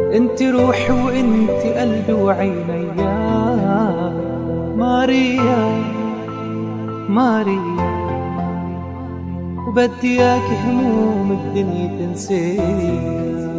انت روحي وانت قلبي وعيني يا ماريا ماريا، وبدي اياك هموم الدنيا تنسيها.